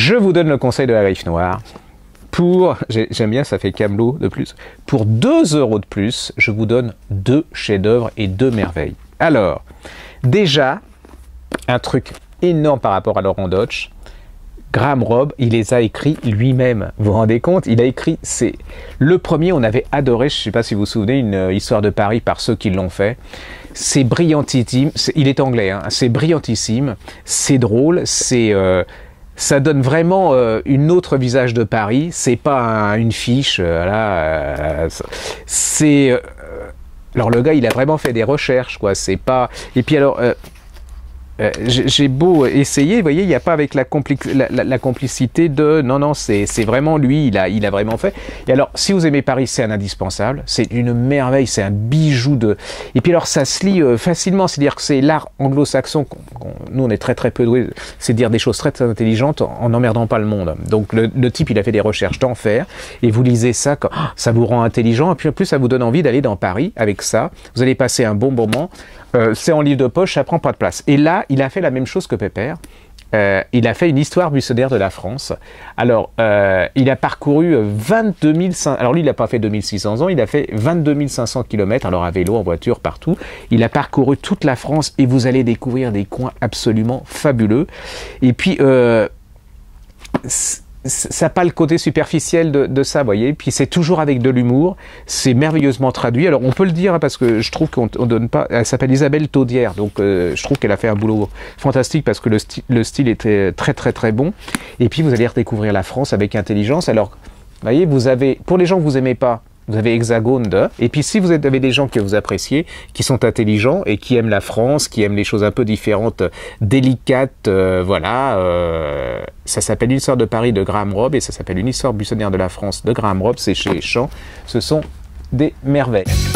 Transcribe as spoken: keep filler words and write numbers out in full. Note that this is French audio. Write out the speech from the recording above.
Je vous donne le conseil de la Griffe Noire. Pour, j'aime bien, ça fait Camelot de plus. Pour deux euros de plus, je vous donne deux chefs-d'œuvre et deux merveilles. Alors, déjà, un truc énorme par rapport à Laurent Deutsch. Graham Robb, il les a écrits lui-même. Vous vous rendez compte? Il a écrit, c'est le premier, on avait adoré, je ne sais pas si vous vous souvenez, une euh, histoire de Paris par ceux qui l'ont fait. C'est brillantissime, est, il est anglais, hein, c'est brillantissime, c'est drôle, c'est... Euh, ça donne vraiment euh, une autre visage de Paris. C'est pas un, une fiche, euh, là. Euh, c'est euh, alors le gars, il a vraiment fait des recherches, quoi. C'est pas. Et puis alors, euh, euh, j'ai beau essayer, vous voyez, il n'y a pas avec la, compli la, la, la complicité de. Non, non, c'est vraiment lui. Il a, il a vraiment fait. Et alors, si vous aimez Paris, c'est un indispensable. C'est une merveille. C'est un bijou de. Et puis alors, ça se lit euh, facilement. C'est-à-dire que c'est l'art anglo-saxon. Nous, on est très très peu doués. C'est dire des choses très très intelligentes en n'emmerdant pas le monde. Donc, le, le type, il a fait des recherches d'enfer. Et vous lisez ça, quand, oh, ça vous rend intelligent. Et puis en plus, ça vous donne envie d'aller dans Paris avec ça. Vous allez passer un bon moment. Euh, c'est en livre de poche, ça prend pas de place. Et là, il a fait la même chose que Pépère. Euh, il a fait une histoire buissonnière de la France. Alors, euh, il a parcouru vingt-deux mille cinq cents... Alors lui, il n'a pas fait deux mille six cents ans, il a fait vingt-deux mille cinq cents kilomètres, alors à vélo, en voiture, partout. Il a parcouru toute la France et vous allez découvrir des coins absolument fabuleux. Et puis... Euh, ça n'a pas le côté superficiel de, de ça, vous voyez. Puis c'est toujours avec de l'humour, c'est merveilleusement traduit. Alors on peut le dire hein, parce que je trouve qu'on on donne pas. Elle s'appelle Isabelle Taudière, donc euh, je trouve qu'elle a fait un boulot fantastique parce que le, sti le style était très très très bon. Et puis vous allez redécouvrir la France avec intelligence. Alors, vous voyez, vous avez pour les gens que vous aimez pas. Vous avez Hexagone de, et puis si vous avez des gens que vous appréciez, qui sont intelligents et qui aiment la France, qui aiment les choses un peu différentes, délicates, euh, voilà, euh, ça s'appelle Une histoire de Paris de Graham Robb et ça s'appelle Une histoire buissonnière de la France de Graham Robb, c'est chez Champs, ce sont des merveilles.